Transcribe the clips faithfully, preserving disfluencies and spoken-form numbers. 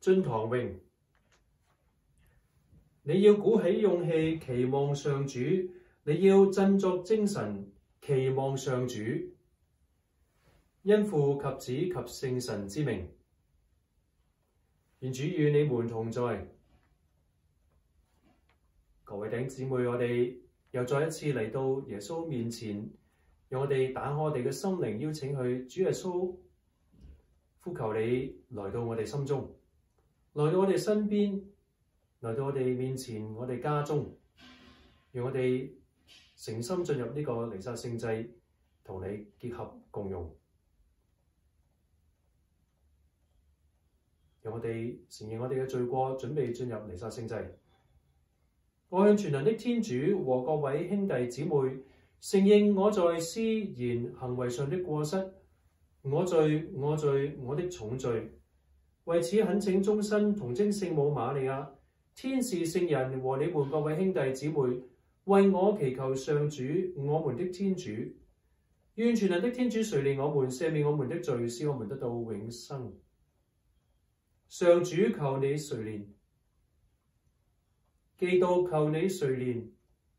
進堂詠。你要鼓起勇氣，期望上主；你要振作精神，期望上主。因父及子及聖神之名，願主與你們同在。各位弟兄姊妹，我哋又再一次嚟到耶穌面前，讓我哋打開我哋嘅心靈，邀請佢，主耶穌，呼求你來到我哋心中，來到我哋身邊，來到我哋面前，我哋家中，讓我哋誠心進入呢個彌撒聖祭，同你結合共用。讓我哋承認我哋嘅罪過，準備進入彌撒聖祭。我向全能的天主和各位兄弟姊妹承認我在思言行為上的過失，我罪我罪我的重罪。為此懇請終身童貞聖母瑪利亞、天使聖人和你們各位兄弟姊妹為我祈求上主我們的天主。願全能的天主垂憐我們，赦免我們的罪，使我們得到永生。上主求你垂憐，基督求你垂憐，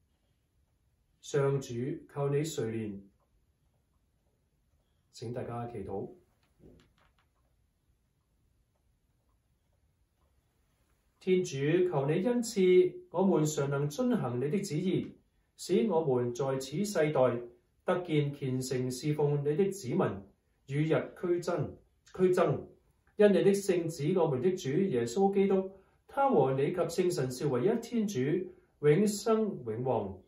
上主求你垂憐。請大家祈禱。天主求你恩賜我們常能遵行你的旨意，使我們在此世代得見虔誠侍奉你的子民，與日俱增俱增。因你的聖子，我們的主耶穌基督，他和你及聖神是唯一天主，永生永王。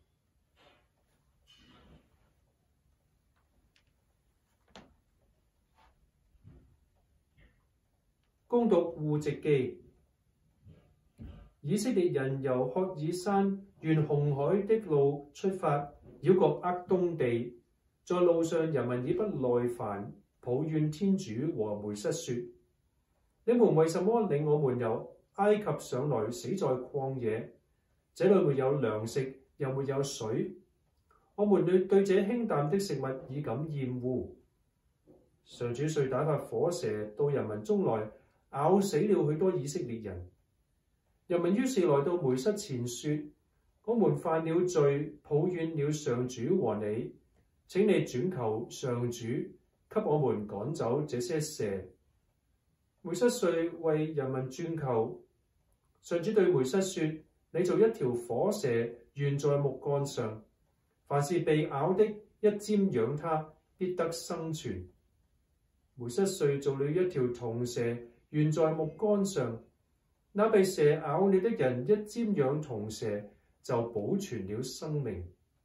恭讀戶籍紀。以色列人由赫爾山沿紅海的路出發，繞過厄東地，在路上人民已不耐煩，抱怨天主和梅瑟說：你們為什麼領我們由埃及上來，死在曠野？這裏沒有糧食，又沒有水，我們對對這輕淡的食物已感厭惡。上主遂打發火蛇到人民中來，咬死了許多以色列人。人民於是來到梅瑟前說：我們犯了罪，抱怨了上主和你，請你轉求上主，給我們趕走這些蛇。梅瑟遂為人民轉求，上主對梅瑟說：你做一條火蛇懸在木幹上，凡是被咬的，一瞻仰它，必得生存。梅瑟遂做了一條銅蛇懸在木杆上，那被蛇咬了的人一瞻仰銅蛇，就保存了生命。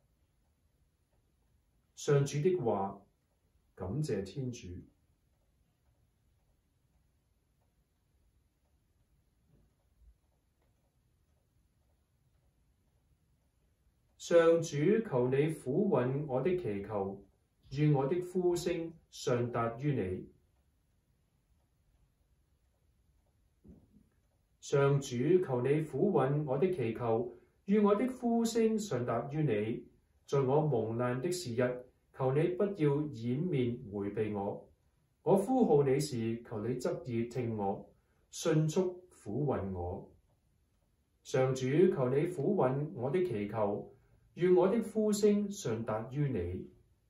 上主的話，感謝天主。上主求你俯允我的祈求，願我的呼聲上達於你。上主求你俯允我的祈求，願我的呼聲上達於你。在我蒙難的時日，求你不要掩面迴避我。我呼號你時，求你側耳聽我，迅速俯允我。上主求你俯允我的祈求，願我的呼聲上達於你。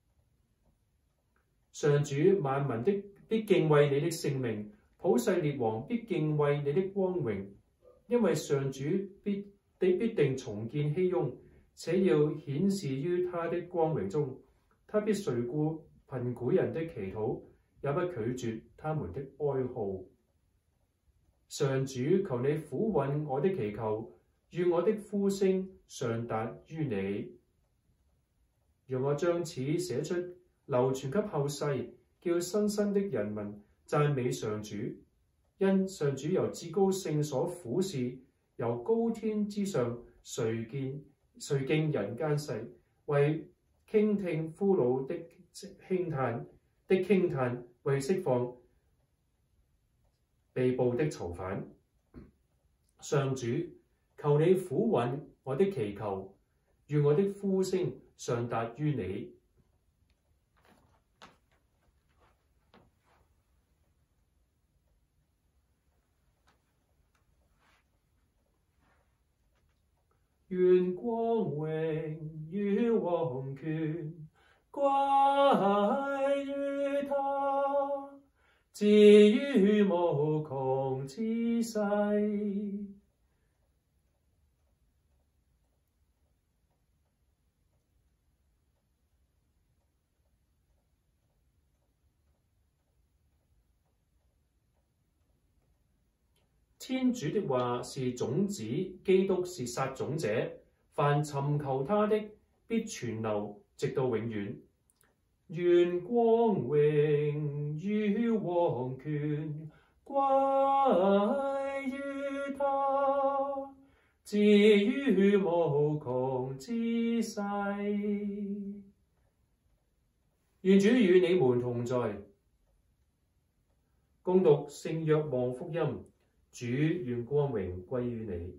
上主萬民的必敬畏你的聖名，普世列王必敬畏你的光榮，因為上主必必必定重建熙雍，且要顯示於他的光榮中。他必垂顧貧苦人的祈禱，也不拒絕他們的哀號。上主求你俯允我的祈求，願我的呼聲上達於你。讓我將此寫出，流傳給後世，叫新生的人民讚美上主。因上主由至高聖所俯視，由高天之上垂見垂敬人間世，為傾聽俘虜的輕嘆的傾嘆，為釋放被捕的囚犯。上主，求你俯允我的祈求，願我的呼聲上達於你。 願光榮與王權歸於他，至於無窮之世。天主的話是種子，基督是撒種者，凡尋求他的，必存留直到永遠。願光榮與王權歸於他，至於無窮之世。願主與你們同在。恭讀聖若望福音。主願光榮歸於你。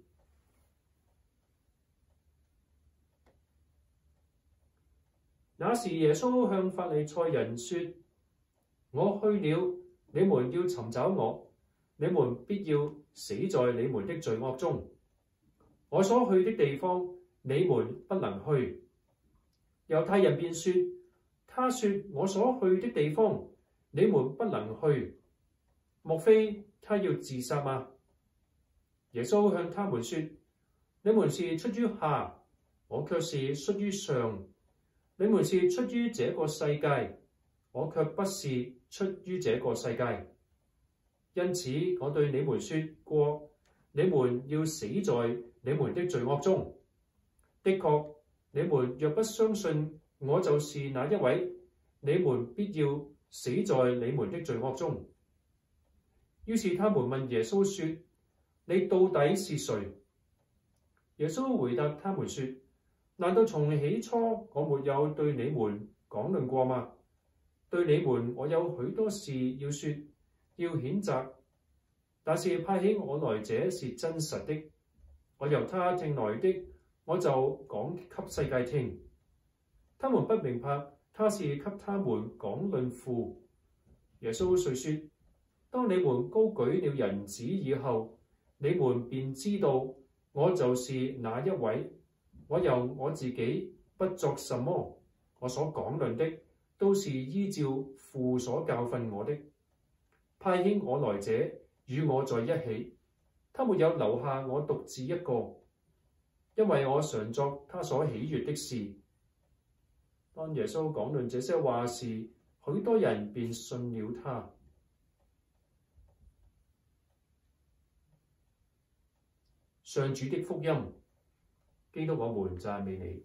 那時耶穌向法利賽人說：我去了，你們要尋找我，你們必要死在你們的罪惡中。我所去的地方，你們不能去。猶太人便說：他說我所去的地方，你們不能去，莫非他要自殺嗎？耶穌向他們說：你們是出於下，我卻是出於上；你們是出於這個世界，我卻不是出於這個世界。因此，我對你們說過，你們要死在你們的罪惡中。的確，你們若不相信我就是那一位，你們必要死在你們的罪惡中。於是他們問耶穌說：你到底是誰？耶穌回答他們說：難道從起初我沒有對你們講論過嗎？對你們我有許多事要說，要譴責，但是派遣我來者是真實的，我由他聽來的，我就講給世界聽。他們不明白他是給他們講論父。耶穌遂說：當你們高舉了人子以後，你們便知道我就是那一位。我由我自己不作什麼，我所講論的都是依照父所教訓我的。派遣我來者與我在一起，他沒有留下我獨自一個，因為我常作他所喜悅的事。當耶穌講論這些話時，許多人便信了他。上主的福音。基督，我們讚美你。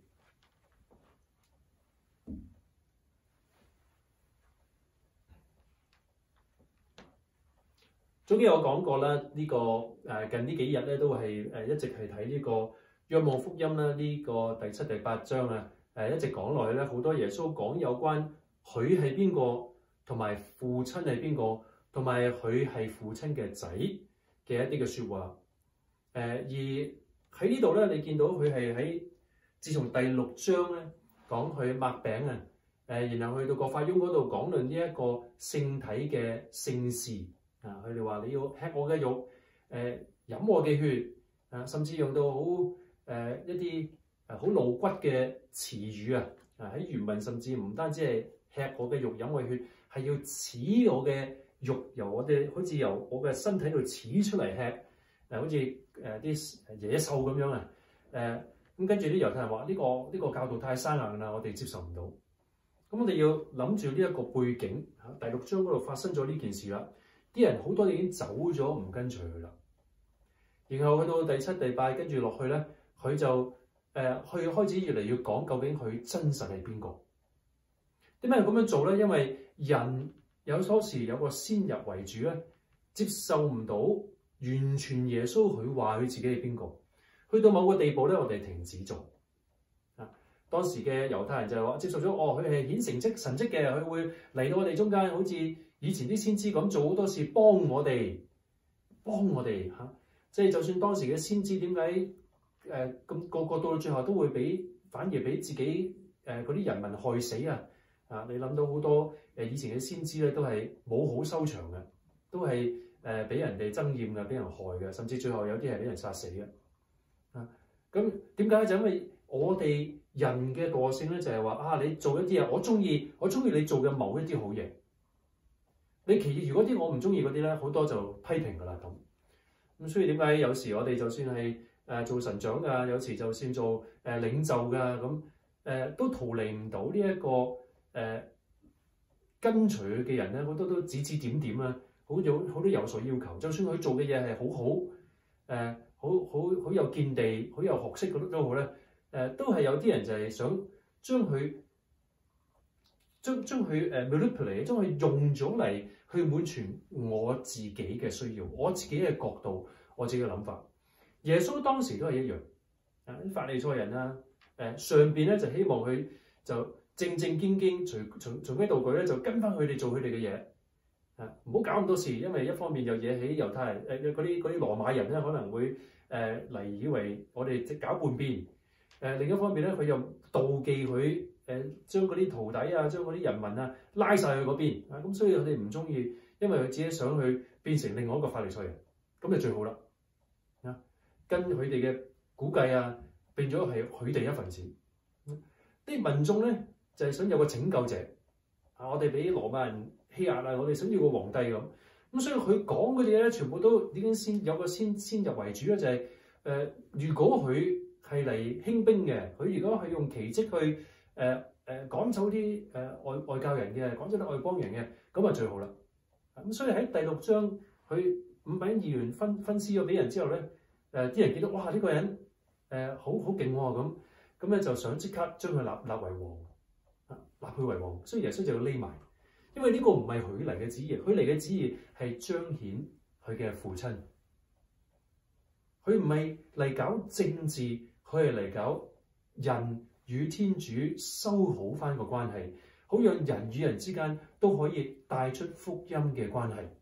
早幾日我講過啦，呢、這個誒近呢幾日咧都係誒一直係睇呢個《若望福音》啦，呢個第七、第八章啊，誒一直講落去咧，好多耶穌講有關佢係邊個，同埋父親係邊個，同埋佢係父親嘅仔嘅一啲嘅説話。誒而喺呢度咧，你見到佢係喺自從第六章咧講佢擘餅啊，誒，然後去到葛法翁嗰度講論呢一個聖體嘅聖事啊，佢哋話你要吃我嘅肉，誒、呃、飲我嘅血啊，甚至用到好誒、呃、一啲誒好露骨嘅詞語啊，啊喺原文甚至唔單止係吃我嘅肉飲我嘅血，係要撕我嘅肉由我哋好似由我嘅身體度撕出嚟吃。誒好似誒啲野獸咁樣啊！誒咁跟住啲猶太人話：呢、這個呢、這個教導太生硬啦，我哋接受唔到。咁我哋要諗住呢一個背景嚇，第六章嗰度發生咗呢件事啦。啲人好多已經走咗，唔跟隨佢啦。然後去到第七、第八，跟住落去咧，佢就誒去、呃、開始越嚟越講究竟佢真實係邊個？點解要咁樣做咧？因為人有嗰時有個先入為主咧，接受唔到。完全耶穌佢話佢自己係邊個？去到某個地步咧，我哋停止做啊！當時嘅猶太人就係話接受咗，哦，佢係顯成績神蹟嘅，佢會嚟到我哋中間，好似以前啲先知咁做好多事幫我哋，幫我哋嚇、啊。即係就算當時嘅先知點解誒咁個個到最後都會俾反而俾自己誒嗰啲人民害死啊！啊，你諗到好多誒、呃、以前嘅先知咧，都係冇好收場嘅，都係。誒俾、呃、人哋憎厭嘅，俾人害嘅，甚至最後有啲係俾人殺死嘅。啊， 咁點解？就因為我哋人嘅惰性咧，就係話啊，你做一啲嘢，我中意，我中意你做嘅某一啲好嘢。你其餘如果啲我唔中意嗰啲咧，好多就批評㗎啦咁。咁所以點解有時我哋就算係誒、呃、做神長㗎，有時就算做誒、呃、領袖㗎咁，誒、呃、都逃離唔到呢一個誒、呃、跟隨佢嘅人咧，好多都指指點點啊，好有好多有所要求。就算佢做嘅嘢係好好，誒、呃、好好好有見地、好有學識嗰啲都好咧，誒、呃、都係有啲人就係想將佢將將佢誒 manipulate，將佢用咗嚟去滿全我自己嘅需要，我自己嘅角度，我自己嘅諗法。耶穌當時都係一樣，啊啲法利賽人啦，誒上邊咧就希望佢就正正經經隨隨隨規蹈矩咧，就跟翻佢哋做佢哋嘅嘢，啊唔好搞咁多事，因為一方面又惹起猶太人誒嗰啲嗰啲羅馬人咧可能會誒嚟、呃、以為我哋即搞叛變，誒、呃、另一方面咧佢又妒忌佢。誒將嗰啲徒弟啊，將嗰啲人民啊拉晒去嗰邊啊，咁所以佢哋唔中意，因為佢自己想去變成另外一個法利賽人，咁就最好啦啊！跟佢哋嘅估計啊，變咗係佢哋一份子。啲民眾咧就係、是、想有個拯救者啊！我哋俾羅馬人欺壓啊，我哋想要個皇帝咁，咁所以佢講嗰啲嘢咧，全部都已經先有個先先入為主咧，就係、是、誒、呃，如果佢係嚟興兵嘅，佢如果係用奇蹟去。誒誒、呃、趕走啲誒、呃、外外教人嘅，趕走啲外邦人嘅，咁啊最好啦。咁所以喺第六章，佢五餅二魚分分施咗俾人之後咧，誒、呃、啲人見到哇呢、這個人誒、呃、好好勁喎咁，咁咧就想即刻將佢立立為王，啊立佢為王。所以耶穌就要匿埋，因為呢個唔係佢嚟嘅旨意，佢嚟嘅旨意係彰顯佢嘅父親。佢唔係嚟搞政治，佢係嚟搞人與天主修好翻個關係，好讓人與人之間都可以帶出福音嘅關係。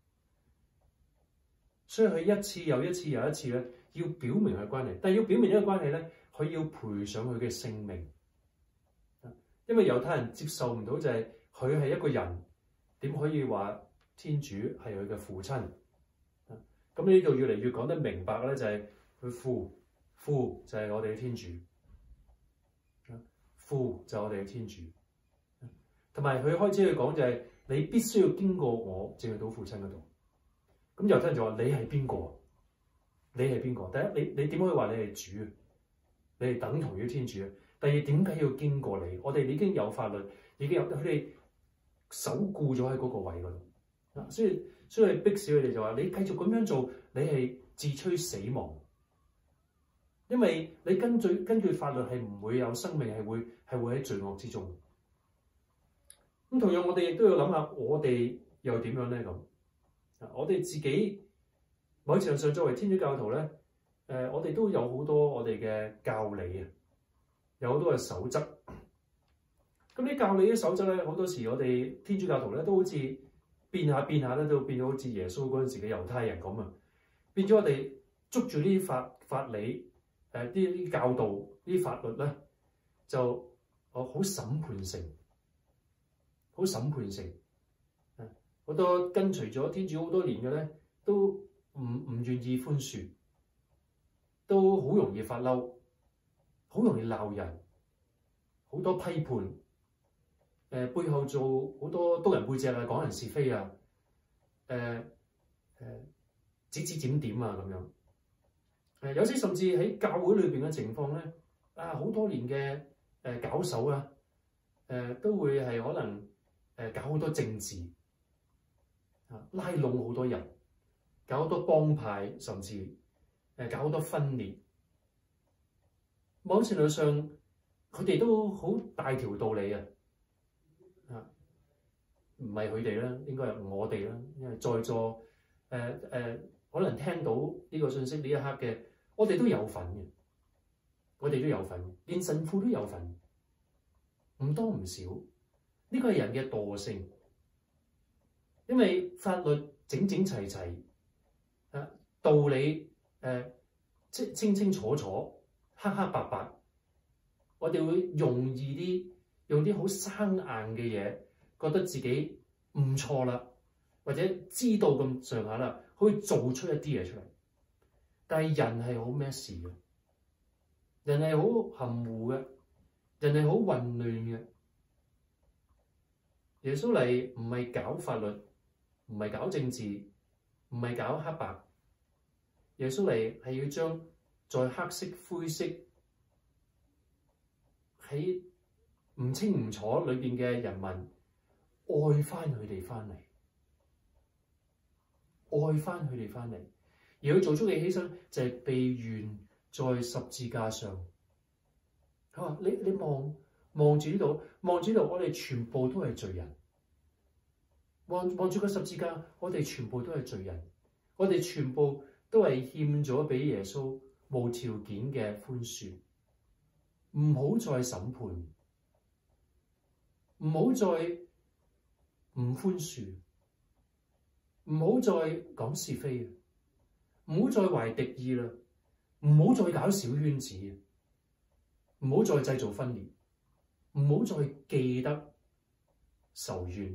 所以佢一次又一次又一次咧，要表明佢關係，但係要表明呢個關係咧，佢要賠上佢嘅性命。因為猶太人接受唔到就係佢係一個人，點可以話天主係佢嘅父親？咁呢度越嚟越講得明白咧，就係佢父父就係我哋嘅天主。父就係我哋嘅天主，同埋佢開始去講就係你必須要經過我，正去到父親嗰度。咁猶太人就話：你係邊個？你係邊個？第一，你你點可以話你係主？你係等同於天主。第二，點解要經過你？我哋已經有法律，已經有佢哋守固咗喺嗰個位嗰度。嗱，所以所以逼使佢哋就話：你繼續咁樣做，你係自吹死亡。因為你根據根據法律係唔會有生命，係會係會喺罪惡之中。咁同樣我哋亦都要諗下，我哋又點樣咧？咁啊，我哋自己某程度上作為天主教徒咧，誒、呃，我哋都有好多我哋嘅教理啊，有好多嘅守則。咁啲教理啲守則咧，好多時我哋天主教徒咧都好似變下變下咧，都變到好似耶穌嗰陣時嘅猶太人咁啊，變咗我哋捉住呢啲法法理。誒啲啲教導啲法律咧，就哦好審判性，好審判性。誒好多跟隨咗天主好多年嘅咧，都唔唔願意寬恕，都好容易發嬲，好容易鬧人，好多批判。誒、呃、背後做好多刀人背脊啊，講人是非啊，誒、呃、誒、呃、指指點點啊咁樣。誒有啲甚至喺教會裏邊嘅情況咧，啊好多年嘅誒搞手啊，誒、呃、都會係可能誒搞好多政治啊，拉攏好多人，搞好多幫派，甚至誒搞好多分裂。某程度上，佢哋都好大條道理啊，啊唔係佢哋啦，應該係我哋啦，因為在座誒誒、呃呃、可能聽到呢個信息呢一刻嘅。我哋都有份嘅，我哋都有份，連神父都有份，唔多唔少。呢個係人嘅惰性，因為法律整整齊齊，啊道理誒清、呃、清清楚楚、黑黑白白，我哋會容易啲用啲好生硬嘅嘢，覺得自己唔錯啦，或者知道咁上下啦，可以做出一啲嘢出嚟。但係人係好咩事嘅？ 人係好含糊嘅，人係好混亂嘅。耶穌嚟唔係搞法律，唔係搞政治，唔係搞黑白。耶穌嚟係要將在黑色灰色喺唔清唔楚裏邊嘅人民愛翻佢哋翻嚟，愛翻佢哋翻嚟。而佢做出嘅犧牲就係被懸在十字架上。佢話：你你望望住呢度，望住呢度，我哋全部都係罪人。望望住個十字架，我哋全部都係罪人。我哋全部都係欠咗俾耶穌無條件嘅寬恕。唔好再審判，唔好再唔寬恕，唔好再講是非，唔好再懷敵意啦，唔好再搞小圈子，唔好再製造分裂，唔好再記得仇怨，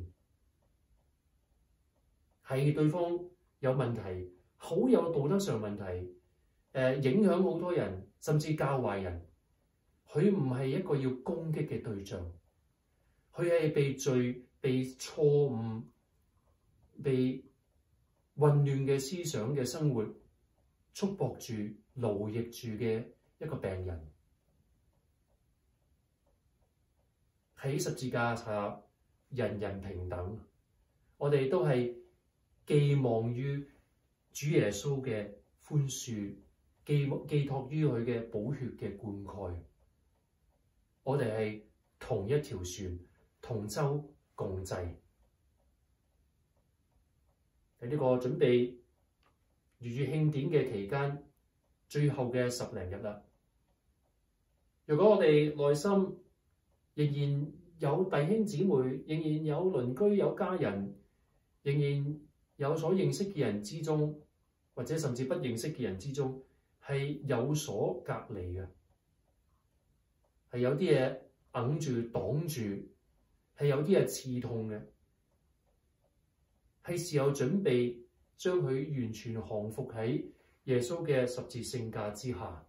係對方有問題，好有道德上問題，誒、呃、影響好多人，甚至教壞人。佢唔係一個要攻擊嘅對象，佢係被罪、被錯誤、被混亂嘅思想嘅生活束縛住、奴役住嘅一個病人。喺十字架下，人人平等，我哋都係寄望於主耶穌嘅寬恕，寄寄託於佢嘅寶血嘅灌溉。我哋係同一條船，同舟共濟。喺呢個準備逾越慶典嘅期間，最後嘅十零日啦。如果我哋內心仍然有弟兄姊妹，仍然有鄰居、有家人，仍然有所認識嘅人之中，或者甚至不認識嘅人之中，係有所隔離嘅。係有啲嘢揞住擋住，係有啲嘢刺痛嘅，係時候準備將佢完全降服喺耶穌嘅十字聖架之下，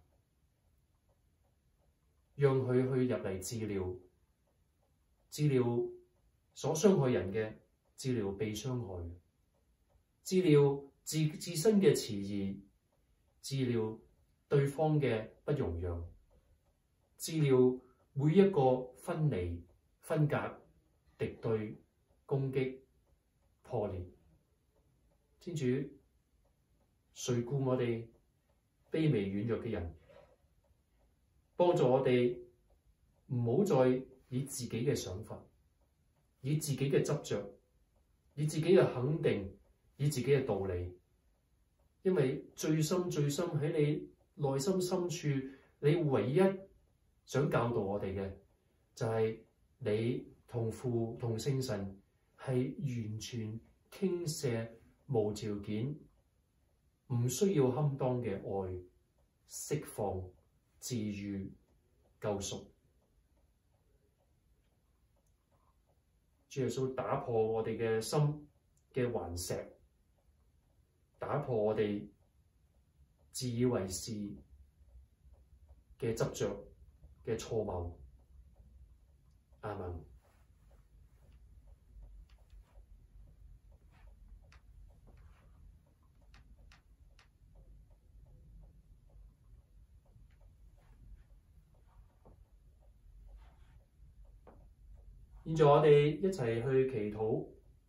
讓佢去入嚟治療，治療所傷害人嘅，治療被傷害嘅，治療自自身嘅遲疑，治療對方嘅不容讓，治療每一個分離、分隔、敵對、攻擊、破裂。天主垂顧我哋卑微軟弱嘅人，幫助我哋唔好再以自己嘅想法、以自己嘅執着、以自己嘅肯定、以自己嘅道理，因為最深最深喺你內心深處，你唯一想教導我哋嘅就係你同父同聖神係完全傾瀉無條件，唔需要堪當嘅愛、釋放、治癒、救贖。主耶穌打破我哋嘅心嘅頑石，打破我哋自以為是嘅執着嘅錯謬。阿們。現在我哋一齊去祈禱，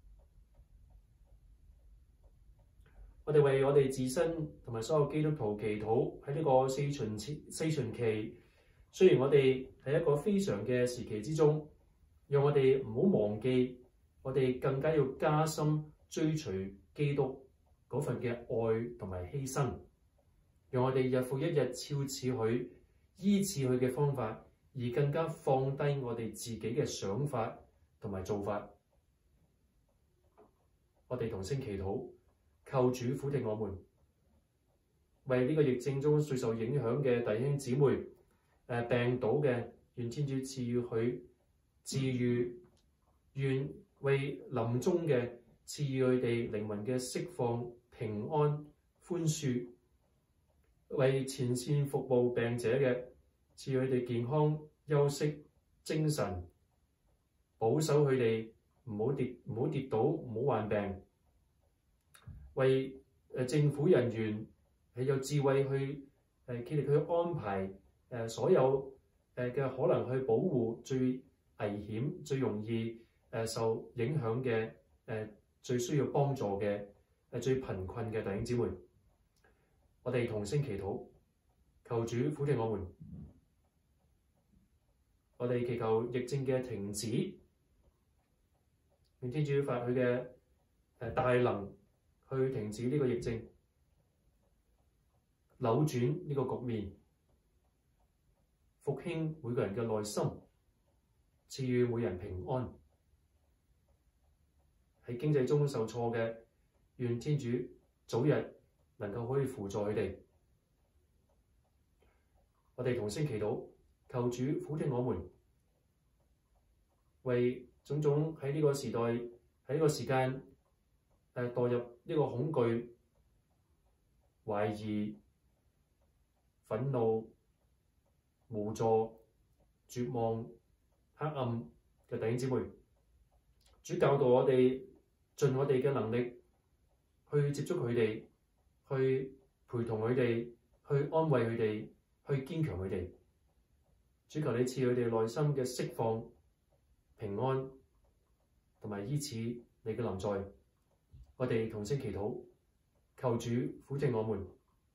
我哋為我哋自身同埋所有基督徒祈禱。喺呢個四旬期，四旬期，雖然我哋喺一個非常嘅時期之中，讓我哋唔好忘記，我哋更加要加深追隨基督嗰份嘅愛同埋犧牲，讓我哋日復一日肖似佢，依次佢嘅方法，而更加放低我哋自己嘅想法同埋做法。我哋同聲祈禱，求主撫聽我們，為呢個疫症中最受影響嘅弟兄姊妹，誒病倒嘅，願天主賜予佢治癒，願為臨終嘅賜予佢哋靈魂嘅釋放、平安、寬恕，為前線服務病者嘅賜佢哋健康、休息、精神，保守佢哋唔好跌唔好跌倒，唔好患病。為誒政府人員係有智慧去誒竭力去安排誒、呃、所有誒嘅可能去保護最危險、最容易誒、呃、受影響嘅誒、呃、最需要幫助嘅誒、呃、最貧困嘅弟兄姊妹。我哋同聲祈禱，求主撫聽我們。我哋祈求疫症嘅停止，願天主發佢嘅誒大能去停止呢個疫症，扭轉呢個局面，復興每個人嘅內心，賜予每人平安。喺經濟中受挫嘅，願天主早日能夠可以輔助佢哋。我哋同聲祈禱，求主撫聽我們，為種種喺呢個時代喺呢個時間誒墮入呢個恐懼、懷疑、憤怒、無助、絕望、黑暗嘅弟兄姊妹，主教導我哋盡我哋嘅能力去接觸佢哋，去陪同佢哋，去安慰佢哋，去堅強佢哋。主求你賜佢哋內心嘅釋放、平安，同埋依此你嘅臨在。我哋同聲祈禱，求主撫聽我們。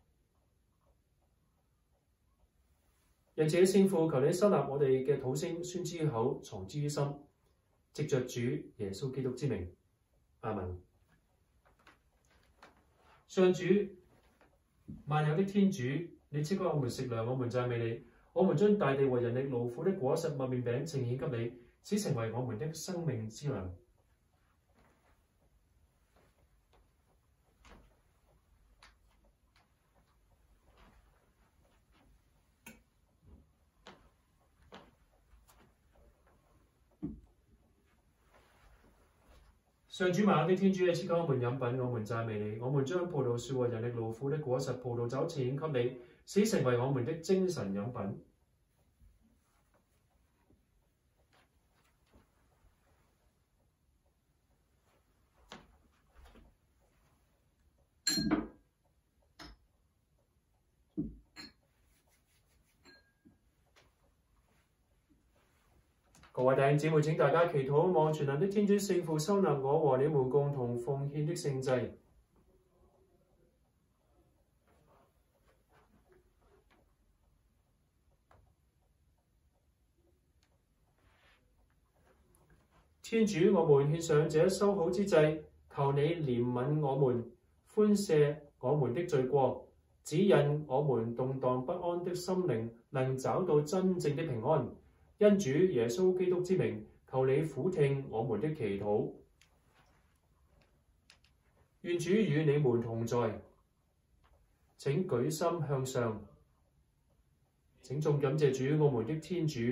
因此聖父，求你收納我哋嘅禱聲，宣之於口，藏之於心，藉着主耶穌基督之名，阿們。上主，萬有的天主，你賜給我們食糧，我們讚美你。我們將大地和人力勞苦的果實麥麵餅呈獻給你，使成為我們的生命之糧。上主萬有的天主，你賜給我們飲品，我們讚美你。我們將葡萄樹和人力勞苦的果實葡萄酒呈獻給你，使成為我們的精神飲品。各位弟兄姊妹，請大家祈禱，望全能的天主聖父收納我和你們共同奉獻的聖祭。天主，我們獻上這修好之祭，求你憐憫我們，寬赦我們的罪過，指引我們動盪不安的心靈，能找到真正的平安。因主耶穌基督之名，求你俯聽我們的祈禱。願主與你們同在。請舉心向上。請眾感謝主，我們的天主。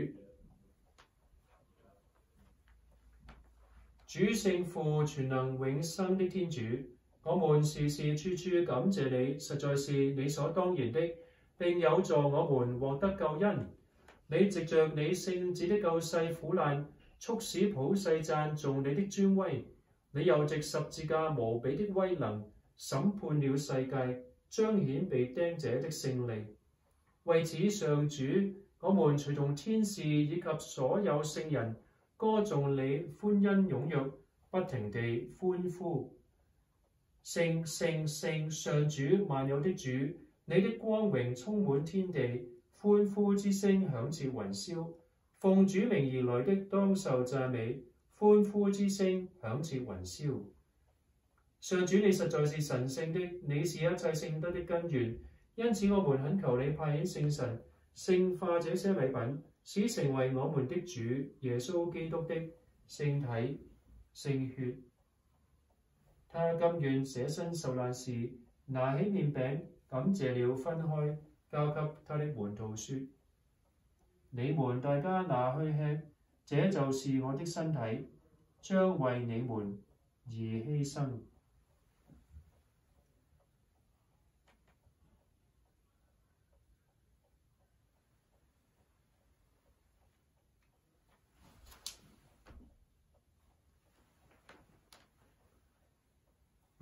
主聖父，全能永生的天主，我們時時處處感謝你，實在是理所當然的，並有助我們獲得救恩。你藉着你聖子的救世苦難，促使普世讚頌你的尊威。你又藉十字架無比的威能，審判了世界，彰顯被釘者的勝利。為此，上主，我們隨同天使以及所有聖人，歌頌你歡欣踴躍，不停地歡呼。聖聖聖，上主萬有的主，你的光榮充滿天地。歡呼之聲響徹雲霄，奉主名而來的當受讚美。歡呼之聲響徹雲霄。上主，你實在是神聖的，你是一切聖德的根源。因此，我們懇求你派遣聖神，聖化這些禮品，使成為我們的主耶穌基督的聖體聖血。他甘願捨身受難時，拿起麵餅，感謝了，分開，交給他的門徒說：你們大家拿去吃，這就是我的身體，將為你們而犧牲。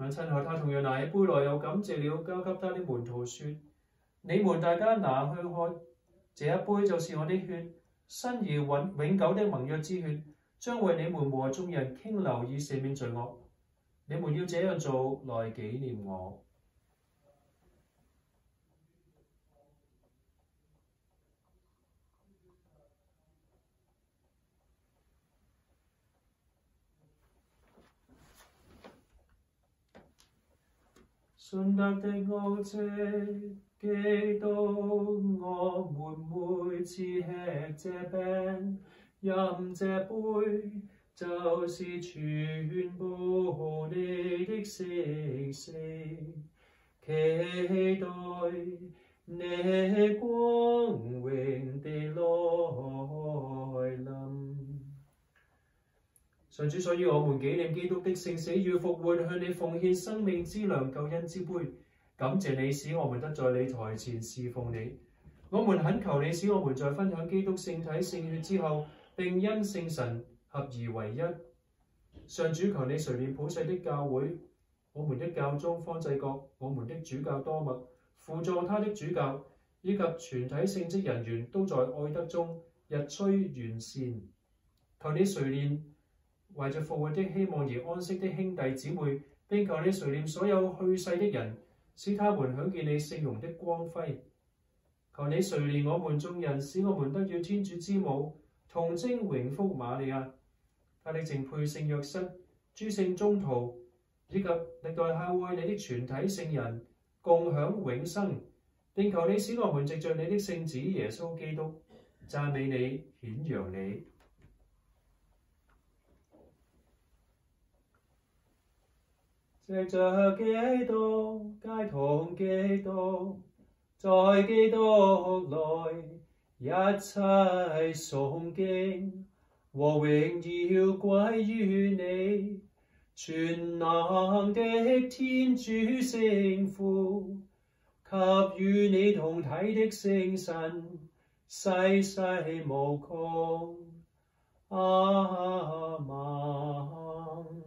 母親和他同樣拿起杯來，又感謝了，交給他的門徒說：你們大家拿去喝，這一杯就是我的血，新而永永久的盟約之血，將為你們和眾人傾流以赦免罪惡。你們要這樣做，來紀念我。信德的奧蹟，基督，我們每次吃這餅，飲這杯，就是傳播你的息息，期待你光榮的來臨。上主，所以我們紀念基督的聖死與復活，向你奉獻生命之糧、救恩之杯。感謝你，使我們得在你台前侍奉你。我們懇求你，使我們在分享基督聖體聖血之後，並因聖神合而為一。上主，求你垂憐普世的教會，我們的教宗方濟各，我們的主教多默，輔助他的主教，以及全體聖職人員都在愛德中日趨完善。求你垂憐懷着復活的希望而安息的兄弟姊妹，並求你垂憐所有去世的人，使他們享見你聖容的光輝。求你垂憐我們眾人，使我們得與天主之母童貞榮福瑪利亞、他的淨配聖若瑟、諸聖宗徒，以及歷代孝愛你的全體聖人，共享永生。並求你使我們藉着你的聖子耶穌基督，讚美你，顯揚你。藉着基督，偕同基督，在基督內，一切崇敬和榮耀歸於你，全能的天主聖父，及與你同體的聖神，世世無窮。阿們。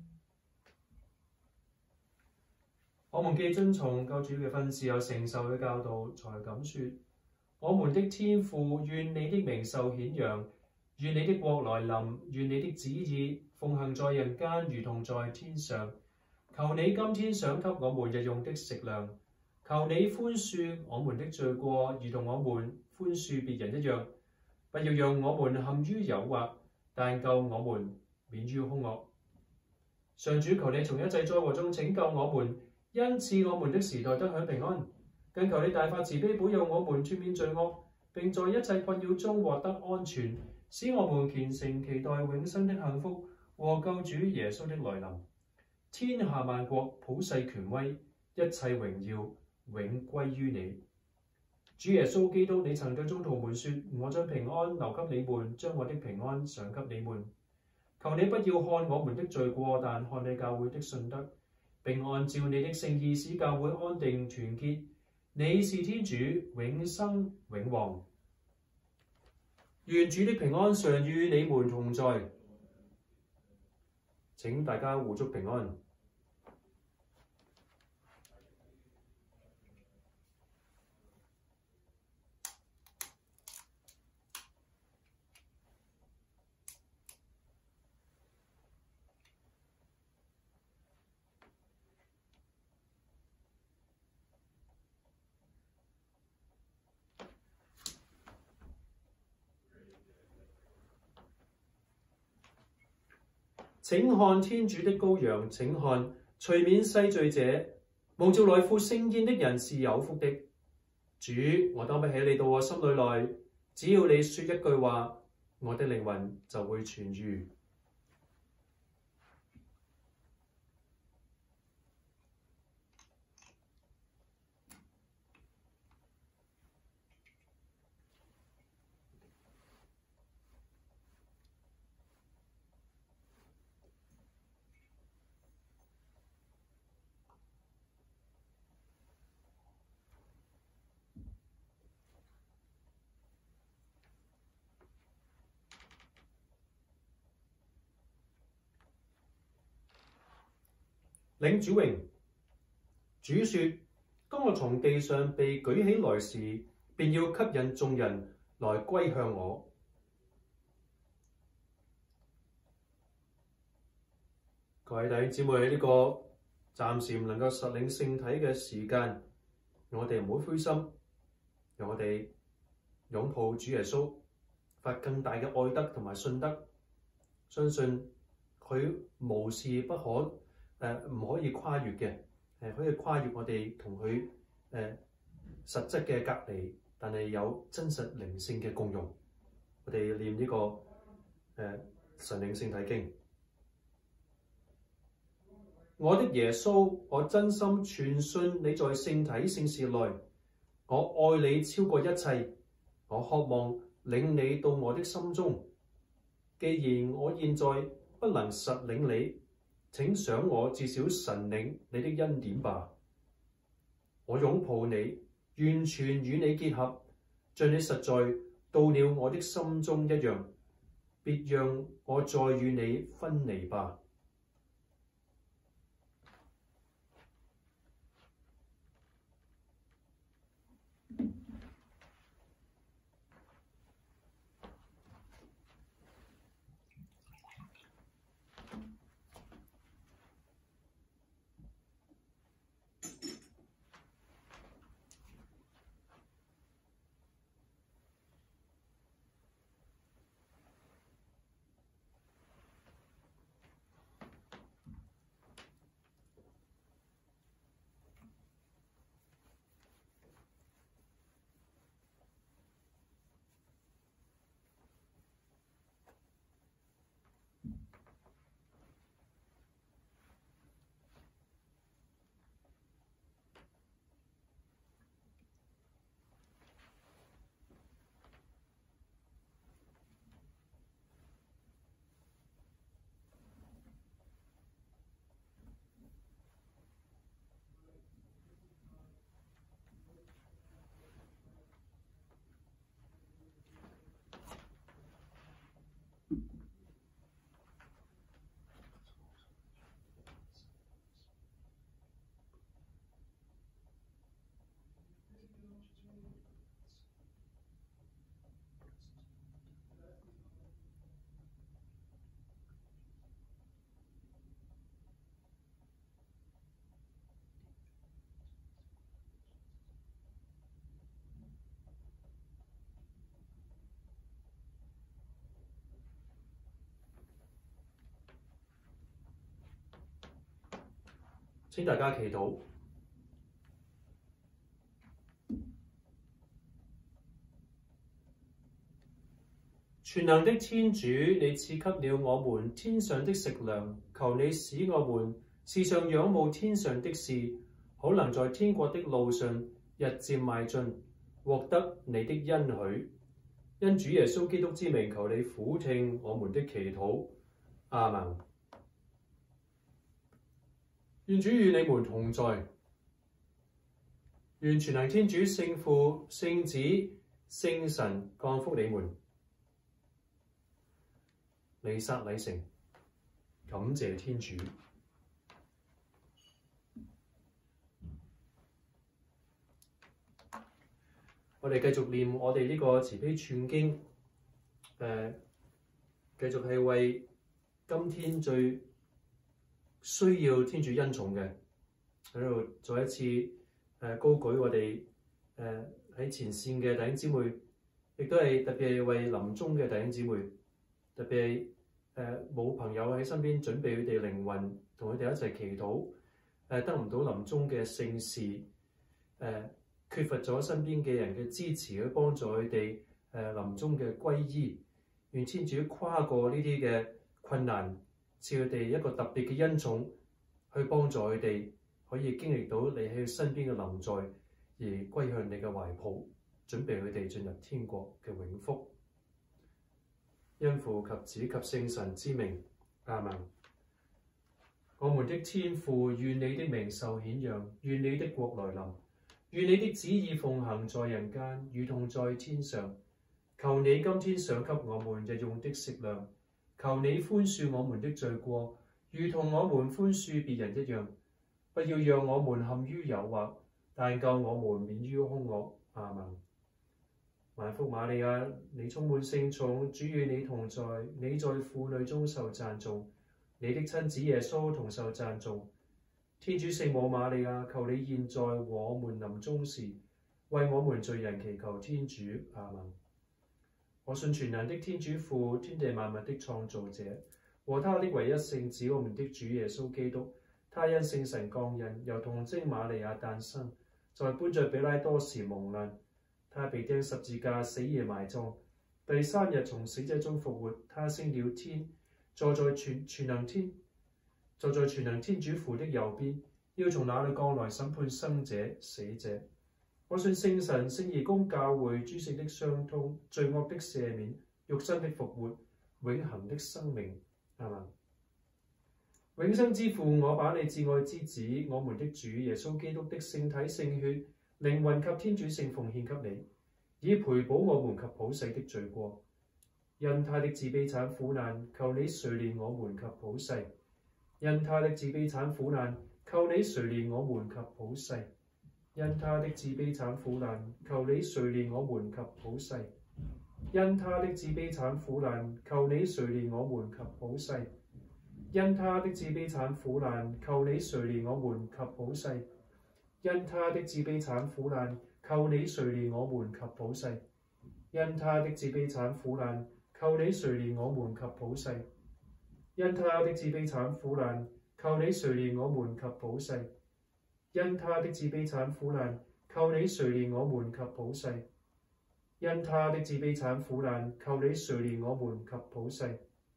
我們既遵從救主嘅訓示，又承受嘅教導，才敢說：我們的天父，願你的名受顯揚，願你的國來臨，願你的旨意奉行在人間，如同在天上。求你今天賞給我們日用的食糧，求你寬恕我們的罪過，如同我們寬恕別人一樣。不要讓我們陷於誘惑，但救我們免於兇惡。上主，求你從一切災禍中拯救我們，因賜我們的時代得享平安。更求你大發慈悲，保佑我們脫免罪惡，並在一切困擾中獲得安全，使我們虔誠期待永生的幸福和救主耶穌的來臨。天下萬國普世權威，一切榮耀永歸於你。主耶穌基督，你曾對宗徒們說：我將平安留給你們，將我的平安賞給你們。求你不要看我們的罪過，但看你教會的信德，並按照你的聖意使教會安定團結。你是天主，永生永王。願主的平安常與你們同在。請大家互祝平安。請看天主的羔羊，請看除免世罪者，蒙召來赴聖宴的人是有福的。主，我當不起你到我心裏來，只要你說一句話，我的靈魂就會痊癒。 領主榮。主說：當我從地上被舉起來時，便要吸引眾人來歸向我。各位弟兄姊妹，喺呢個暫時唔能夠實領聖體嘅時間，我哋唔好灰心，讓我哋擁抱主耶穌，發更大嘅愛德同埋信德，相信佢無事不可，誒、呃、唔可以跨越嘅，誒、呃、可以跨越我哋同佢誒實質嘅隔離，但係有真實靈性嘅共融。我哋念呢、這個誒、呃、神領聖體經。我的耶穌，我真心全信你在聖體聖事內，我愛你超過一切，我渴望領你到我的心中。既然我現在不能實領你，請賞我至少神領你的恩典吧。我擁抱你，完全與你結合，像你實在到了我的心中一樣，別讓我再與你分離吧。請大家祈禱。全能的天主，你賜給了我們天上的食糧，求你使我們時常仰慕天上的事，好能在天國的路上日漸邁進，獲得你的恩許。因主耶穌基督之名，求你俯聽我們的祈禱。阿們。願主與你們同在，願全能天主聖父、聖子、聖神降福你們。彌撒禮成，感謝天主。我哋繼續念我哋呢個慈悲串經，誒、呃，繼續係為今天最需要天主恩寵嘅，喺度再一次誒、呃、高舉我哋誒喺前線嘅弟兄姊妹，亦都係特別係為臨終嘅弟兄姊妹，特別係誒冇朋友喺身邊準備佢哋靈魂，同佢哋一齊祈禱，誒、呃、得唔到臨終嘅聖事，誒、呃、缺乏咗身邊嘅人嘅支持去幫助佢哋誒臨終嘅歸依，願天主跨過呢啲嘅困難，賜佢哋一個特別嘅恩寵，去幫助佢哋可以經歷到你喺佢身邊嘅臨在，而歸向你嘅懷抱，準備佢哋進入天國嘅永福。因父及子及聖神之名，阿們。我們的天父，願你的名受顯揚，願你的國來臨，願你的旨意奉行在人間，如同在天上。求你今天賞給我們日用的食糧，求你寬恕我們的罪過，如同我們寬恕別人一樣。 不要讓我們陷於誘惑，但救我們免於兇惡。阿們。萬福瑪利亞，你充滿聖寵，主與你同在，你在婦女中受讚頌，你的親子耶穌同受讚頌。天主聖母瑪利亞，求你現在我們臨終時，為我們罪人祈求天主。阿們。我信全能的天主父，天地萬物的創造者，和他的唯一聖子，我們的主耶穌基督。他因聖神降孕，由童貞瑪利亞誕生，在本着彼拉多時蒙難。他被釘十字架，死而埋葬，第三日從死者中復活。他升了天，坐在全全能天，坐在全能天主父的右邊，要從那裏降來審判生者死者。我信聖神、聖義公教會、諸聖的相通、罪惡的赦免、肉身的復活、永恆的生命。阿們。永生之父，我把你至愛之子，我們的主耶穌基督的聖體聖血、靈魂及天主性奉獻給你，以賠補我們及普世的罪過。因他的自卑慘苦難，求你垂憐我們及普世。因他的自卑慘苦難，求你垂憐我們及普世。因他的自卑慘苦難，求你垂憐我們及普世。因他的自卑慘苦難，求你垂憐我們及普世。因他的自卑慘苦難，求你垂憐我們及普世。因他的自卑慘苦難，求你垂憐我們及普世。因他的自卑慘苦難，求你垂憐我們及普世。因他的自卑慘苦難，求你垂憐我們及普世。因他的自卑慘苦難，求你垂憐我們及普世。因他的自卑慘苦難，求你垂憐我們及普世。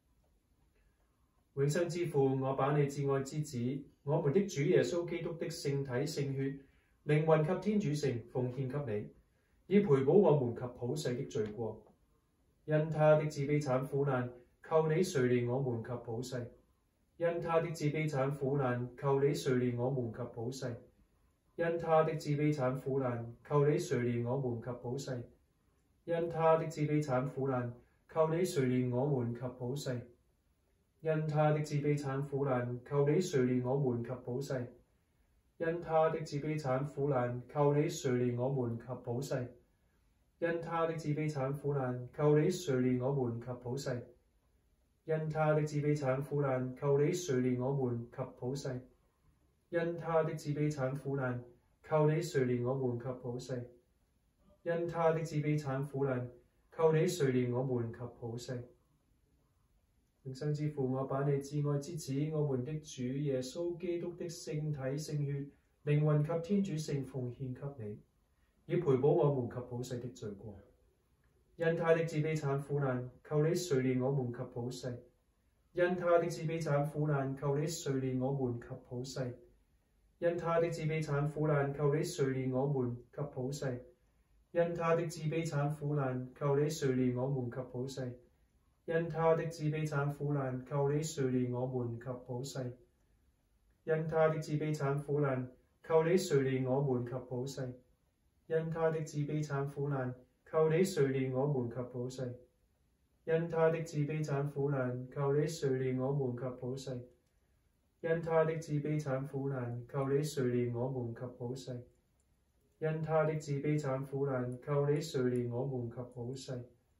永生之父，我把你至愛之子，我們的主耶穌基督的聖體聖血、靈魂及天主性奉獻給你，以賠補我們及普世的罪過。因他的自卑慘苦難，求你垂憐我們及普世。因他的自卑慘苦難，求你垂憐我們及普世。因他的自卑慘苦難，求你垂憐我們及普世。因他的自卑慘苦難，求你垂憐我們及普世。因他的自卑慘苦難，求你垂憐我們及普世。因他的自卑慘苦難，求你垂憐我們及普世。因他的自卑慘苦難，求你垂憐我們及普世。因他的自卑慘苦難，求你垂憐我們及普世。因他的自卑慘苦難，求你垂憐我們及普世。因他的自卑慘苦難，求你垂憐我們及普世。永生之父，我把你至愛之子，我們的主耶穌基督的聖體聖血、靈魂及天主性奉獻給你，以賠補我們及普世的罪過。因他的自卑慘苦難，求你垂憐我們及普世。因他的自卑慘苦難，求你垂憐我們及普世。因他的自卑慘苦難，求你垂憐我們及普世。因他的自卑慘苦難，求你垂憐我們及普世。因他的自卑慘苦難，求你垂憐我們及普世。因他的自卑慘苦難，求你垂憐我們及普世。因他的自卑慘苦難，求你垂憐我們及普世。因他的自卑慘苦難，求你垂憐我們及普世。因他的自卑慘苦難，求你垂憐我們及普世。因他的自卑慘苦難，求你垂憐我們及普世。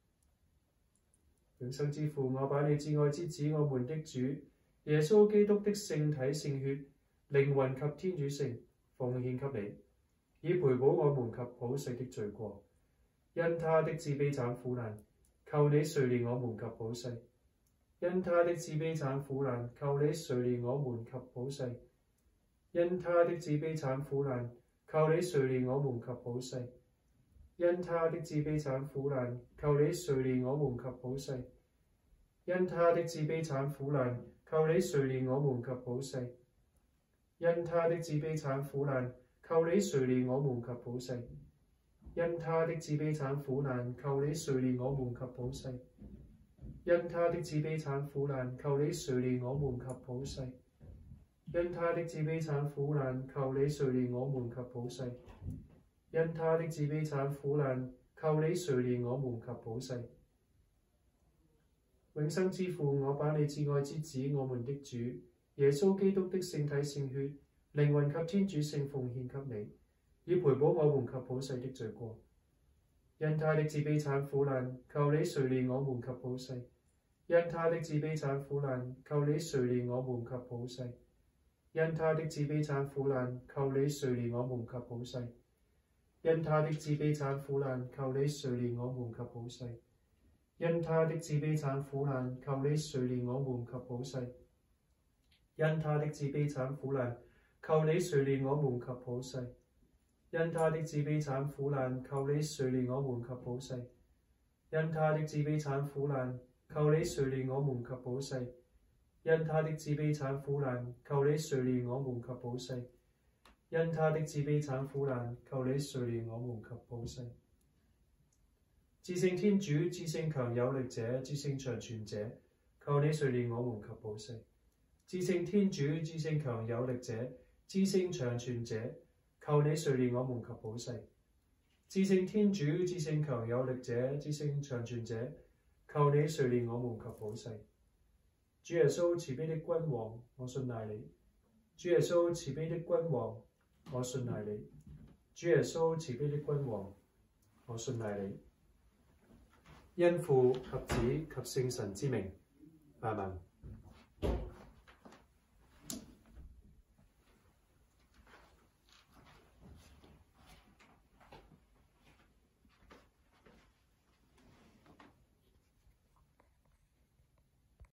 永生之父，我把你至愛之子，我們的主耶穌基督的聖體聖血、靈魂及天主性奉獻給你，以賠補我們及普世的罪過。因他的自卑慘苦難，求你垂憐我們及普世。因他的自卑慘苦難，求你垂憐我們及普世。因他的自卑慘苦難，求你垂憐我們及普世。因他的自卑慘苦難，求你垂憐我們及普世。因他的自卑慘苦難，求你垂憐我們及普世。因他的自卑慘苦難，求你垂憐我們及普世。因他的自卑慘苦難，求你垂憐我們及普世。因他的自卑慘苦難，求你垂憐我們及普世。因他的自卑慘苦難，求你垂憐我們及普世。因他的自卑慘苦難，求你垂憐我們及普世。永生之父，我把你至愛之子，我們的主耶穌基督的聖體聖血、 靈魂及天主聖奉獻給你，以賠補我們及普世的罪過。因他的自卑慘苦難，求你垂憐我們及普世；因他的自卑慘苦難，求你垂憐我們及普世；因他的自卑慘苦難，求你垂憐我們及普世；因他的自卑慘苦難，求你垂憐我們及普世；因他的自卑慘苦難，求你垂憐我們及普世；因他的自卑慘苦難，求你垂憐我們及普世。因他的自卑慘苦難，求你垂憐我們及普世；因他的自卑慘苦難，求你垂憐我們及普世；因他的自卑慘苦難，求你垂憐我們及普世；因他的自卑慘苦難，求你垂憐我們及普世。至聖天主，至聖強有力者，至聖長存者，求你垂憐我們及普世。至聖天主，至聖強有力者，至聖長存者，求你垂憐我們及普世。至聖天主，至聖強有力者，至聖長存者，求你垂憐我們及普世。主耶穌慈悲的君王，我信賴你。主耶穌慈悲的君王，我信賴你。主耶穌慈悲的君王，我信賴你。因父及子及聖神之名，阿們。